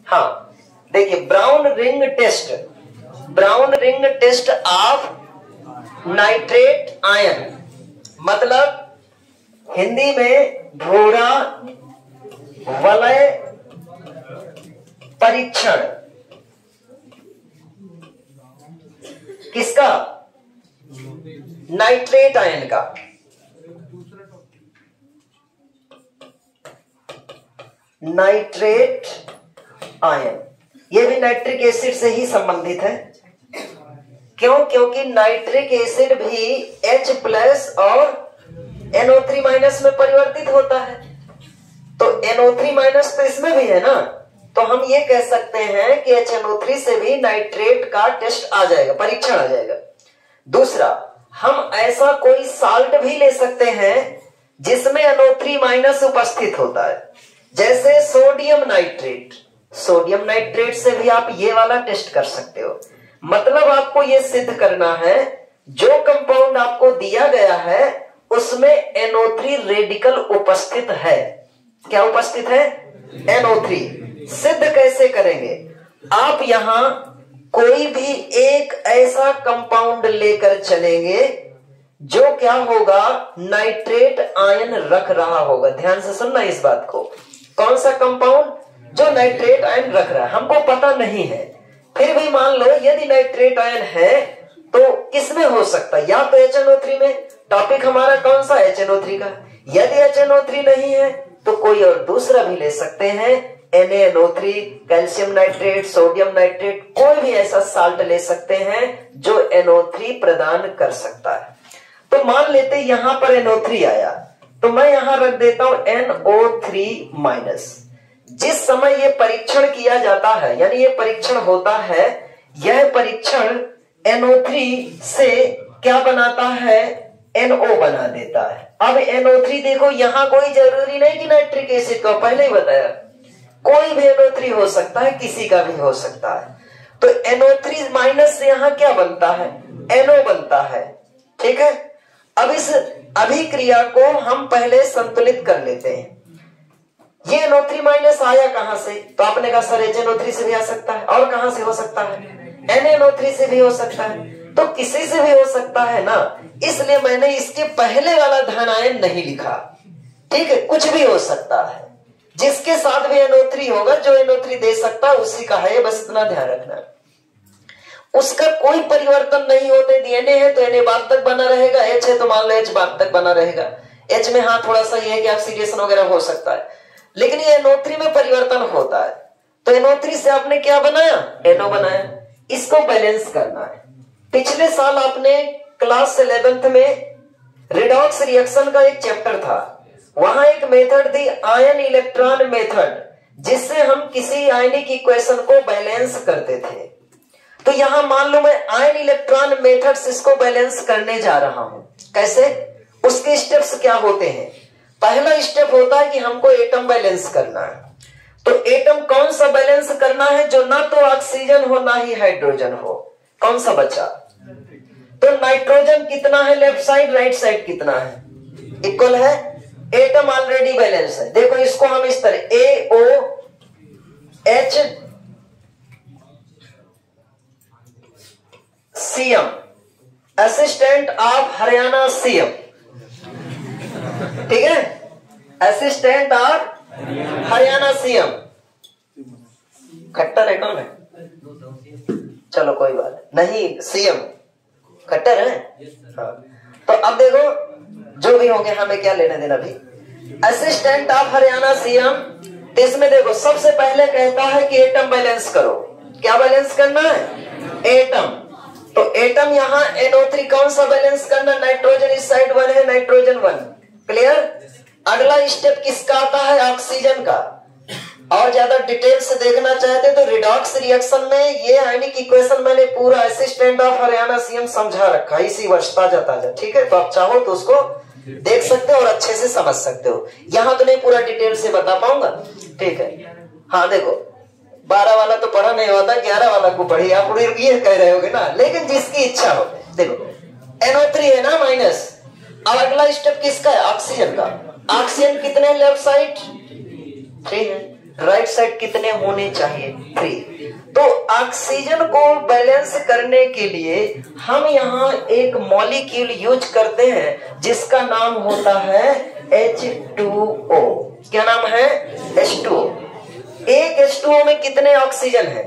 हाँ देखिए, brown ring test of nitrate ion, मतलब हिंदी में भूरा वलय परीक्षण। किसका? नाइट्रेट आयन का। नाइट्रेट आयन, यह भी नाइट्रिक एसिड से ही संबंधित है। क्यों? क्योंकि नाइट्रिक एसिड भी H+ और NO3- में परिवर्तित होता है, तो NO3- तो इसमें भी है ना, तो हम ये कह सकते हैं कि HNO3 से भी नाइट्रेट का टेस्ट आ जाएगा, परीक्षण आ जाएगा। दूसरा, हम ऐसा कोई साल्ट भी ले सकते हैं जिसमें NO3- उपस्थित होता है, जैसे सोडियम नाइट्रेट से भी आप ये वाला टेस्ट कर सकते हो। मतलब आपको ये सिद्ध करना है, जो कंपाउंड आपको दिया गया है उसमें NO3 रेडिकल उपस्थित है। क्या उपस्थित है? NO3। सिद्ध कैसे करेंगे? आप यहां कोई भी एक ऐसा कंपाउंड लेकर चलेंगे जो क्या होगा, नाइट्रेट आयन रख रहा होगा। ध्यान से सुनना इस बात को। कौन सा कंपाउंड? जो नाइट्रेट आयन रख रहा है, हमको पता नहीं है, फिर भी मान लो यदि नाइट्रेट आयन है तो किसमें हो सकता है? या तो HNO3 में। टॉपिक हमारा कौन सा? HNO3 का। यदि HNO3 नहीं है तो कोई और दूसरा भी ले सकते हैं, NaNO3, calcium nitrate, sodium nitrate, कोई भी ऐसा साल्ट ले सकते हैं जो NO3 प्रदान कर सकता है। तो मान लेते यहां पर NO3 आया, तो मैं यहां रख देता हूं NO3-। जिस समय ये परीक्षण किया जाता है, यानी ये परीक्षण होता है, यह परीक्षण NO3 से क्या बनाता है? NO बना देता है। अब NO3 देखो, यहां कोई जरूरी नहीं कि नाइट्रिक एसिड का, पहले ही बताया, कोई भी NO3 हो सकता है, किसी का भी हो सकता है। तो NO3- से यहां क्या बनता है? NO बनता है। ठीक है, अब इस अभिक्रिया को हम पहले संतुलित कर लेते हैं। ये NO3- आया कहां से? तो आपने कहा सर HNO3 से भी आ सकता है, और कहां से हो सकता है? NaNO3 से भी हो सकता है, तो किसी से भी हो सकता है ना, इसलिए मैंने इसके पहले वाला धन आयन नहीं लिखा। ठीक है, कुछ भी हो सकता है, जिसके साथ भी NO3 होगा, जो NO3 दे सकता है उसी का है, बस इतना ध्यान रखना। उसका कोई परिवर्तन नहीं होते। Na है तो Na बाद तक बना रहेगा, H है तो मान लो H बाद तक बना रहेगा। H में हाँ थोड़ा सा ये है कि ऑक्सीडेशन वगैरह हो सकता है, लेकिन ये NO3 में परिवर्तन होता है। तो NO3 से आपने क्या बनाया? NO बनाया। इसको बैलेंस करना है। पिछले साल आपने क्लास 11th में रिडॉक्स रिएक्शन का एक चैप्टर था, वहां एक मेथड थी आयन इलेक्ट्रॉन मेथड, जिससे हम किसी आयनिक इक्वेशन को बैलेंस करते थे। तो यहां मान लो मैं आयन इलेक्ट्रॉन मेथड से इसको बैलेंस करने जा रहा हूं। कैसे? उसके स्टेप्स क्या होते हैं? पहला स्टेप होता है कि हमको एटम बैलेंस करना है। तो एटम कौन सा बैलेंस करना है? जो ना तो ऑक्सीजन हो ना ही हाइड्रोजन हो। कौन सा बचा? तो नाइट्रोजन कितना है लेफ्ट साइड, राइट साइड कितना है? इक्वल है। एटम ऑलरेडी बैलेंस है। देखो इसको हम इस तरह AOH CM, assistant of Haryana CM। ठीक है, assistant of Haryana CM। Khattar है कौन है? चलो कोई बात नहीं, CM खट्टर है। हाँ। तो अब देखो, जो भी होंगे हमें क्या लेने देना भी। असिस्टेंट ऑफ हरियाणा CM, तो इसमें देखो सबसे पहले कहता है कि एटम बैलेंस करो। क्या बैलेंस करना है? एटम। तो एटम यहां NO3 कौन सा बैलेंस करना? नाइट्रोजन इस साइड 1 है, नाइट्रोजन 1। क्लियर? अगला स्टेप किसका आता है? ऑक्सीजन का। और ज्यादा डिटेल से देखना चाहते तो रिडॉक्स रिएक्शन में ये आयनिक इक्वेशन मैंने पूरा असिस्टेंट ऑफ हरियाणा CM समझा रखा है, इसी वर्ष ताजा ताजा। ठीक है, तो आप चाहो तो उसको देख सकते हो और अच्छे से समझ सकते हो। यहां तो नहीं पूरा डिटेल से बता पाऊंगा। ठीक है, हाँ देखो 12 वाला तो पढ़ा नहीं होता, 11 वाला को पढ़िए। आप ये कह रहे होगे ना, लेकिन जिसकी इच्छा हो। देखो NO3 है ना माइनस। अब अगला स्टेप किसका है? ऑक्सीजन का। ऑक्सीजन कितने लेफ्ट साइड? 3 है। राइट साइड कितने होने चाहिए? 3। तो ऑक्सीजन को बैलेंस करने के लिए हम यहाँ एक मॉलिक्यूल यूज करते हैं जिसका नाम होता है H2O। क्या नाम है? H2O। एक H2O में कितने ऑक्सीजन है?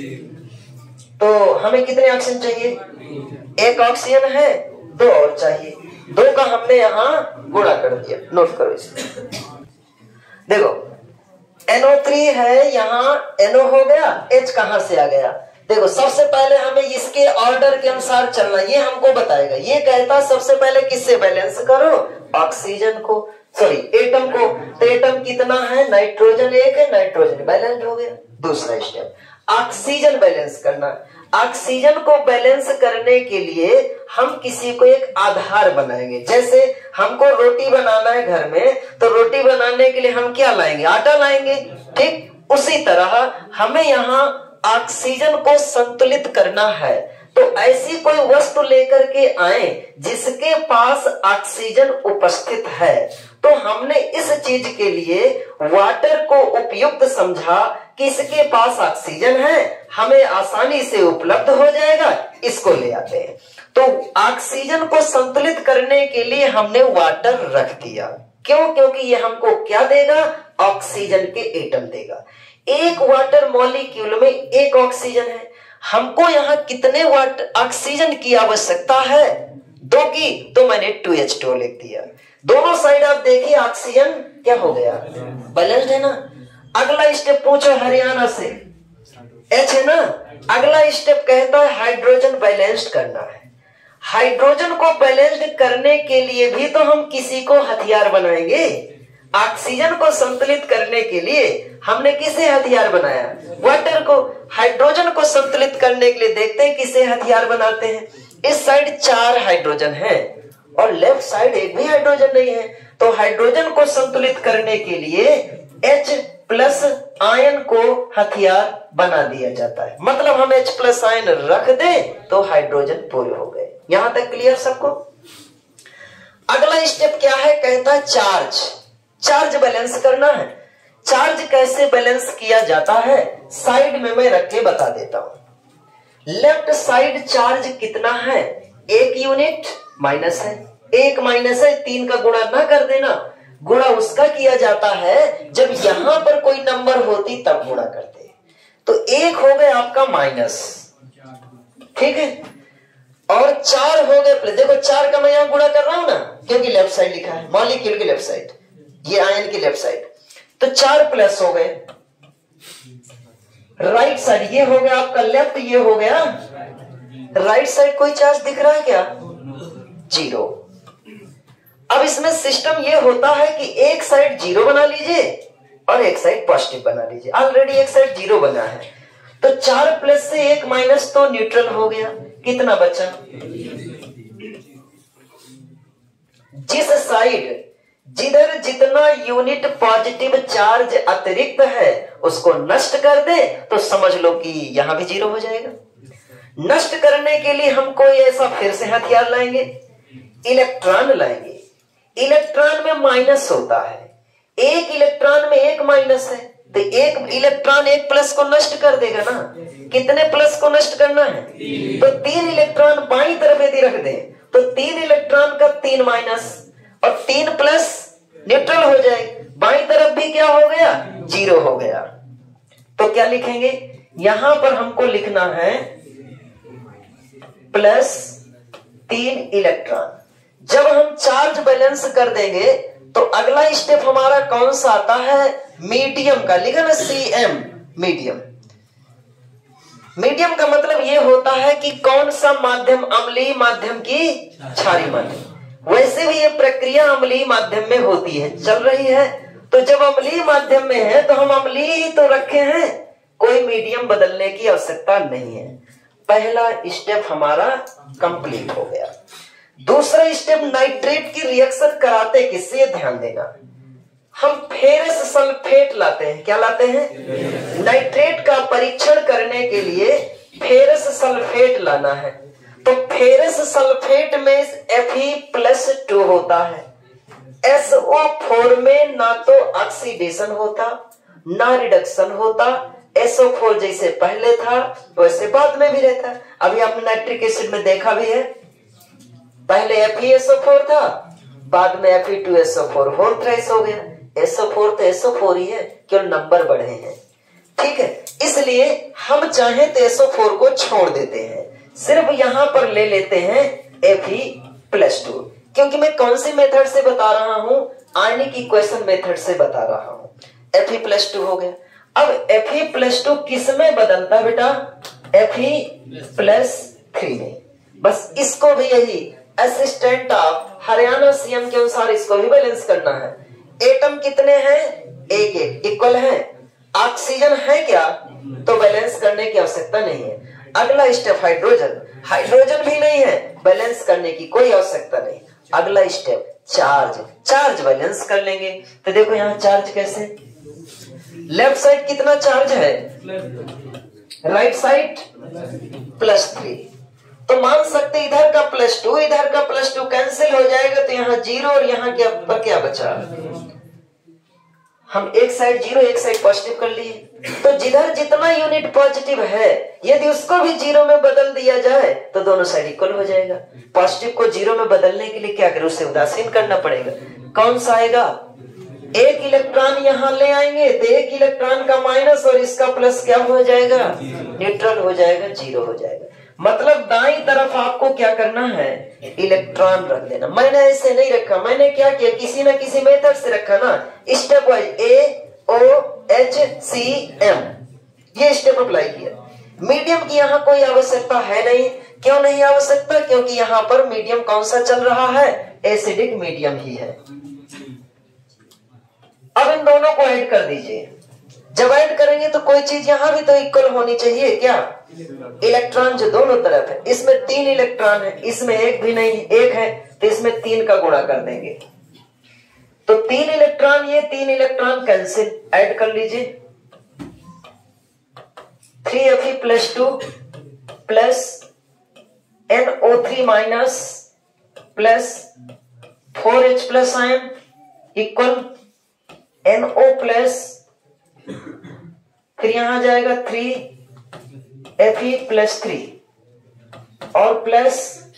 तो हमें कितने ऑक्सीजन चाहिए? एक ऑक्सीजन है, 2 और चाहिए। 2 का हमने यहाँ गुणा कर दिया। नोट करो इसे। देखो NO3 है, यहाँ NO हो गया, H कहां से आ गया? देखो सबसे पहले हमें इसके ऑर्डर के अनुसार चलना, ये हमको बताएगा। ये कहता सबसे पहले किससे बैलेंस करो? ऑक्सीजन को, सॉरी एटम को। तो एटम कितना है? नाइट्रोजन 1 है, नाइट्रोजन बैलेंस हो गया। दूसरा स्टेप ऑक्सीजन बैलेंस करना। ऑक्सीजन को बैलेंस करने के लिए हम किसी को एक आधार बनाएंगे। जैसे हमको रोटी बनाना है घर में, तो रोटी बनाने के लिए हम क्या लाएंगे? आटा लाएंगे। ठीक उसी तरह हमें यहाँ ऑक्सीजन को संतुलित करना है, तो ऐसी कोई वस्तु लेकर के आए जिसके पास ऑक्सीजन उपस्थित है। तो हमने इस चीज के लिए वाटर को उपयुक्त समझा कि इसके पास ऑक्सीजन है, हमें आसानी से उपलब्ध हो जाएगा, इसको ले आते हैं। तो ऑक्सीजन को संतुलित करने के लिए हमने वाटर रख दिया। क्यों? क्योंकि ये हमको क्या देगा? ऑक्सीजन के एटम देगा। एक वाटर मॉलिक्यूल में एक ऑक्सीजन है, हमको यहाँ कितने वाटर ऑक्सीजन की आवश्यकता है? 2 की, तो मैंने 2H2O लिख दिया। दोनों साइड आप देखिए ऑक्सीजन क्या हो गया? बैलेंस्ड है ना। अगला स्टेप पूछो हरियाणा से, H है ना। अगला स्टेप कहता है हाइड्रोजन बैलेंस्ड करना है। हाइड्रोजन को बैलेंस्ड करने के लिए भी तो हम किसी को हथियार बनाएंगे। ऑक्सीजन को संतुलित करने के लिए हमने किसे हथियार बनाया? वाटर को। हाइड्रोजन को संतुलित करने के लिए देखते हैं किसे हथियार बनाते हैं। इस साइड 4 हाइड्रोजन है और लेफ्ट साइड एक भी हाइड्रोजन नहीं है। तो हाइड्रोजन को संतुलित करने के लिए H+ आयन को हथियार बना दिया जाता है। मतलब हम H+ आयन रख दें तो हाइड्रोजन पूरे हो गए। यहां तक क्लियर सबको? अगला स्टेप क्या है? कहता है चार्ज बैलेंस करना है। चार्ज कैसे बैलेंस किया जाता है? साइड में मैं रख के बता देता हूं। लेफ्ट साइड चार्ज कितना है? 1 यूनिट माइनस है, 1 माइनस है, 3 का गुणा ना कर देना। गुणा उसका किया जाता है जब यहां पर कोई नंबर होती तब गुणा करते। तो 1 हो गया आपका माइनस, ठीक है। और 4 हो गए, देखो 4 का मैं यहां गुणा कर रहा हूं ना, क्योंकि लेफ्ट साइड लिखा है, मॉलिक्यूल की लेफ्ट साइड, ये आयन की लेफ्ट साइड। तो 4 प्लस हो गए। राइट साइड ये हो गया आपका लेफ्ट, ये हो गया राइट साइड। कोई चार्ज दिख रहा है क्या? 0। अब इसमें सिस्टम ये होता है कि एक साइड 0 बना लीजिए और एक साइड पॉजिटिव बना लीजिए। ऑलरेडी एक साइड 0 बना है, तो 4 प्लस से 1 माइनस तो न्यूट्रल हो गया। कितना बचा? जिस साइड जिधर जितना यूनिट पॉजिटिव चार्ज अतिरिक्त है उसको नष्ट कर दे तो समझ लो कि यहां भी 0 हो जाएगा। नष्ट करने के लिए हम कोई ऐसा फिर से हथियार लाएंगे, इलेक्ट्रॉन लाएंगे। इलेक्ट्रॉन में माइनस होता है, एक इलेक्ट्रॉन में 1 माइनस है, तो 1 इलेक्ट्रॉन 1 प्लस को नष्ट कर देगा ना। कितने प्लस को नष्ट करना है? तो 3 इलेक्ट्रॉन बाईं तरफ यदि रख दें तो 3 इलेक्ट्रॉन का 3 माइनस और 3 प्लस न्यूट्रल हो जाए। बाईं तरफ भी क्या हो गया? 0 हो गया। तो क्या लिखेंगे? यहां पर हमको लिखना है +3 इलेक्ट्रॉन। जब हम चार्ज बैलेंस कर देंगे तो अगला स्टेप हमारा कौन सा आता है? मीडियम का। लिखा ना CM, मीडियम। मीडियम का मतलब ये होता है कि कौन सा माध्यम, अम्लीय माध्यम की क्षारीय माध्यम। वैसे भी ये प्रक्रिया अम्लीय माध्यम में होती है, चल रही है। तो जब अम्लीय माध्यम में है तो हम अम्लीय ही तो रखे हैं, कोई मीडियम बदलने की आवश्यकता नहीं है। पहला स्टेप हमारा कंप्लीट हो गया। दूसरा स्टेप नाइट्रेट की रिएक्शन कराते किससे? ध्यान देना, हम फेरस सल्फेट लाते हैं। क्या लाते हैं? नाइट्रेट का परीक्षण करने के लिए फेरस सल्फेट लाना है। तो फेरस सल्फेट में Fe+2 होता है। SO4 में ना तो ऑक्सीडेशन होता ना रिडक्शन होता, SO4 जैसे पहले था वैसे बाद में भी रहता। अभी आपने नाइट्रिक एसिड में देखा भी है, पहले FeSO4 था, बाद में Fe2SO4 होल थ्राइस हो गया। SO4 तो SO4 ही है, केवल नंबर बढ़े हैं। ठीक है, इसलिए हम चाहे तो SO4 को छोड़ देते हैं, सिर्फ यहां पर ले लेते हैं Fe+2, क्योंकि मैं कौन सी मेथड से बता रहा हूं, आयनिक इक्वेशन मेथड से बता रहा हूं। Fe+2 हो गया। अब Fe+2 किस में बदलता है बेटा, Fe+3 में। बस इसको भी यही असिस्टेंट ऑफ हरियाणा सीएम के अनुसार इसको भी बैलेंस करना है। एटम कितने हैं, एक एक इक्वल है। ऑक्सीजन है क्या, तो बैलेंस करने की आवश्यकता नहीं है। अगला स्टेप हाइड्रोजन, हाइड्रोजन भी नहीं है, बैलेंस करने की कोई आवश्यकता नहीं। अगला स्टेप चार्ज, चार्ज बैलेंस कर लेंगे। तो देखो यहाँ चार्ज कैसे, लेफ्ट साइड कितना चार्ज है, राइट साइड +3, तो मान सकते इधर का +2 इधर का +2 कैंसिल हो जाएगा, तो यहाँ 0 और यहाँ क्या पर क्या बचा, हम एक साइड 0 एक साइड पॉजिटिव कर लिए। तो जिधर जितना यूनिट पॉजिटिव है यदि उसको भी 0 में बदल दिया जाए तो दोनों साइड इक्वल हो जाएगा। पॉजिटिव को 0 में बदलने के लिए क्या करें, उसे उदासीन करना पड़ेगा। कौन सा आएगा, एक इलेक्ट्रॉन यहां ले आएंगे तो एक इलेक्ट्रॉन का माइनस और इसका प्लस क्या हो जाएगा, न्यूट्रल हो जाएगा, 0 हो जाएगा। मतलब दाईं तरफ आपको क्या करना है, इलेक्ट्रॉन रख देना। मैंने ऐसे नहीं रखा, मैंने क्या किया, किसी ना किसी मेथड से रखा ना, स्टेप वाइज AOHCM ये स्टेप अप्लाई किया। मीडियम की यहाँ कोई आवश्यकता है नहीं। क्यों नहीं आवश्यकता, क्योंकि यहाँ पर मीडियम कौन सा चल रहा है, एसिडिक मीडियम ही है। अब इन दोनों को ऐड कर दीजिए। जब ऐड करेंगे तो कोई चीज यहां भी तो इक्वल होनी चाहिए, क्या, इलेक्ट्रॉन जो दोनों तरफ है। इसमें 3 इलेक्ट्रॉन है, इसमें एक भी नहीं, एक है, तो इसमें 3 का गुणा कर देंगे तो 3 इलेक्ट्रॉन, ये 3 इलेक्ट्रॉन कैंसिल, ऐड कर लीजिए। 3Fe+2 plus NO3 minus plus 4H plus ion equal NO plus, फिर यहां जाएगा 3Fe+3 और प्लस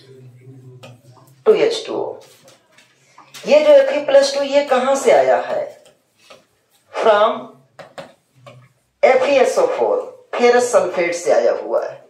2H2O। ये जो Fe+2 ये कहां से आया है, फ्रॉम FeSO4 फेरस सल्फेट से आया हुआ है।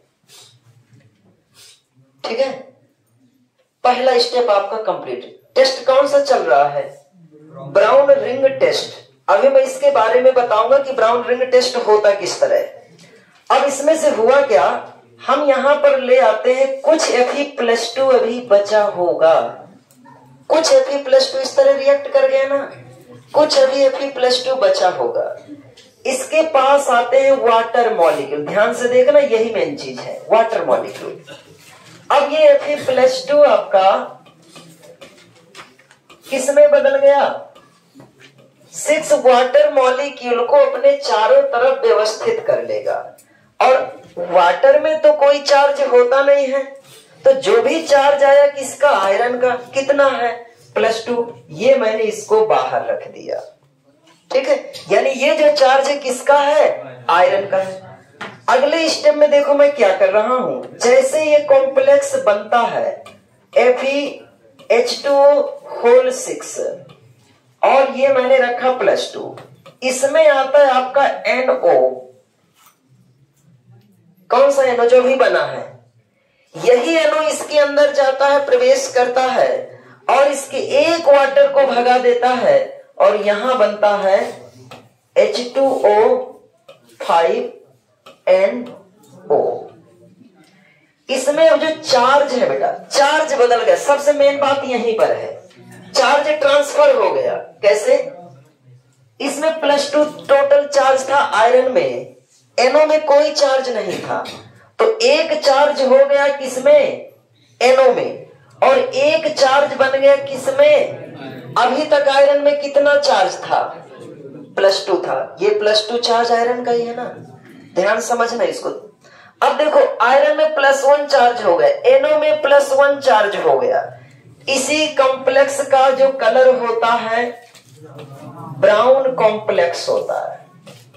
ठीक है, पहला स्टेप आपका कंप्लीट। टेस्ट कौन सा चल रहा है, ब्राउन रिंग टेस्ट। अभी मैं इसके बारे में बताऊंगा कि ब्राउन रिंग टेस्ट होता किस तरह। अब इसमें से हुआ क्या, हम यहां पर ले आते हैं कुछ Fe+2 अभी बचा होगा, कुछ Fe+2 इस तरह रिएक्ट कर गया ना, कुछ अभी Fe+2 बचा होगा। इसके पास आते हैं वाटर मॉलिक्यूल, ध्यान से देखना यही मेन चीज है, वाटर मॉलिक्यूल। अब ये Fe+2 आपका किसमें बदल गया, 6 वाटर मॉलिक्यूल को अपने चारों तरफ व्यवस्थित कर लेगा। और वाटर में तो कोई चार्ज होता नहीं है, तो जो भी चार्ज आया किसका, आयरन का, कितना है +2, ये मैंने इसको बाहर रख दिया। ठीक है, यानी ये जो चार्ज है किसका है, आयरन का है। अगले स्टेप में देखो मैं क्या कर रहा हूं, जैसे ये कॉम्प्लेक्स बनता है FeH2O होल 6 और ये मैंने रखा +2, इसमें आता है आपका NO। कौन सा NO जो भी बना है, यही NO इसके अंदर जाता है, प्रवेश करता है और इसके एक वाटर को भगा देता है और यहां बनता है H2O5NO। इसमें जो चार्ज है बेटा, चार्ज बदल गया। सबसे मेन बात यहीं पर है, चार्ज ट्रांसफर हो गया। कैसे, इसमें +2 टोटल चार्ज था आयरन में, NO में कोई चार्ज नहीं था, तो एक चार्ज हो गया किसमें, NO में, और एक चार्ज बन गया किसमें, अभी तक आयरन में कितना चार्ज था, +2 था, ये +2 चार्ज आयरन का ही है ना, ध्यान समझना इसको। अब देखो आयरन में +1 चार्ज हो गया, NO में +1 चार्ज हो गया। इसी कॉम्प्लेक्स का जो कलर होता है ब्राउन कॉम्प्लेक्स होता है।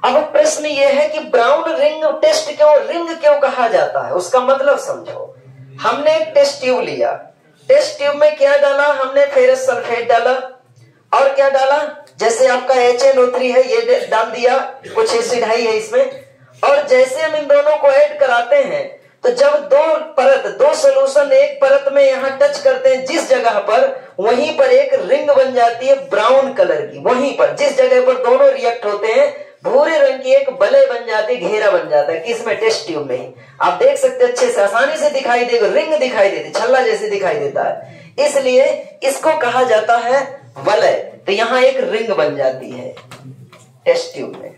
अब प्रश्न यह है कि ब्राउन रिंग टेस्ट क्यों कहा जाता है, उसका मतलब समझो। हमने एक टेस्ट ट्यूब लिया, टेस्ट ट्यूब में क्या डाला हमने, फेरस सल्फेट डाला, और क्या डाला, जैसे आपका HNO3 है ये डाल दिया, कुछ एसिड है इसमें, और जैसे हम इन दोनों को ऐड कराते हैं तो जब दो सोल्यूशन एक परत में यहाँ टच करते हैं जिस जगह पर, वहीं पर एक रिंग बन जाती है ब्राउन कलर की। वहीं पर जिस जगह पर दोनों रिएक्ट होते हैं भूरे रंग की एक बलय बन जाती है, घेरा बन जाता है, किसमें, टेस्ट ट्यूब में ही। आप देख सकते अच्छे से, आसानी से दिखाई देगा, रिंग दिखाई देती, छल्ला जैसे दिखाई देता है, इसलिए इसको कहा जाता है वलय। तो यहाँ एक रिंग बन जाती है टेस्ट ट्यूब में।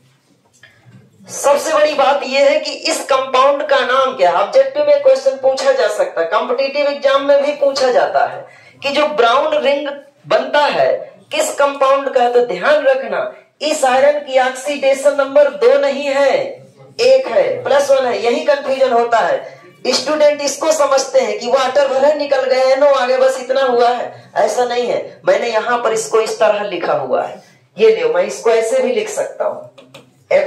सबसे बड़ी बात यह है कि इस कंपाउंड का नाम क्या है। ऑब्जेक्टिव में क्वेश्चन पूछा जा सकता है, कॉम्पिटिटिव एग्जाम में भी पूछा जाता है कि जो ब्राउन रिंग बनता है किस कंपाउंड का है। तो ध्यान रखना, इस आयरन की ऑक्सीडेशन नंबर 2 नहीं है, 1 है, +1 है, यही कंफ्यूजन होता है। स्टूडेंट इसको समझते हैं कि वाटर भले निकल गए, नो आगे बस इतना हुआ है, ऐसा नहीं है। मैंने यहां पर इसको इस तरह लिखा हुआ है, ये लो, मैं इसको ऐसे भी लिख सकता हूं,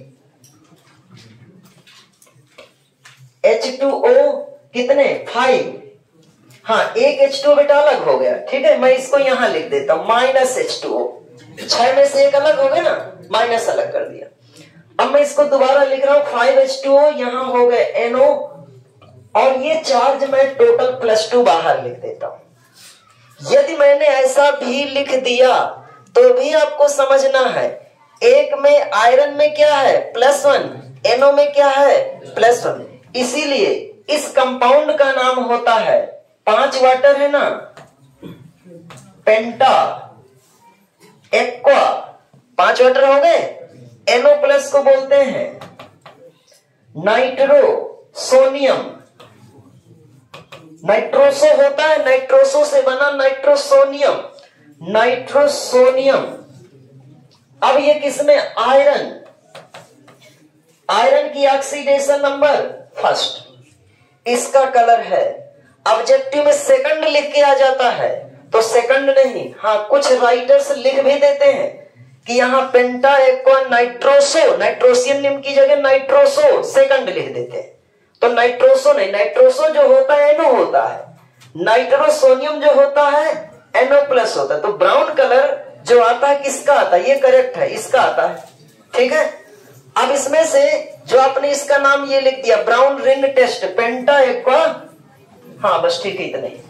Fe(H2O) कितने, 5। हाँ, एक H2O बेटा अलग हो गया, ठीक है, मैं इसको यहां लिख देता हूं -H2O। 6 में से एक अलग हो गया ना, माइनस अलग कर दिया। अब मैं इसको दोबारा लिख रहा हूं 5H2O, यहां हो गए NO, और ये चार्ज मैं टोटल +2 बाहर लिख देता हूं। यदि मैंने ऐसा भी लिख दिया तो भी आपको समझना है, एक में आयरन में क्या है, +1, NO में क्या है, +1। इसीलिए इस कंपाउंड का नाम होता है, 5 वाटर है ना, पेंटा एक्वा, 5 वाटर हो गए, NO+ को बोलते हैं नाइट्रो सोनियम। नाइट्रोसो होता है, नाइट्रोसो से बना नाइट्रोसोनियम, नाइट्रोसोनियम। अब ये किसमें, आयरन की ऑक्सीडेशन नंबर 1, इसका कलर है। ऑब्जेक्टिव में सेकंड लिख के आ जाता है, तो सेकंड नहीं, हाँ कुछ राइटर्स लिख भी देते हैं कि यहाँ पेंटा एक्वा नाइट्रोसो, नाइट्रोसियन निम की जगह नाइट्रोसो सेकंड लिख देते हैं। तो नाइट्रोसो नहीं, नाइट्रोसो जो होता है NO होता है, नाइट्रोसोनियम जो होता है NO+ होता है। तो ब्राउन कलर जो आता है किसका आता है, ये करेक्ट है, इसका आता है, ठीक है। अब इसमें से जो आपने इसका नाम ये लिख दिया, brown ring test penta aqua, हाँ बस ठीक है, इतना ही।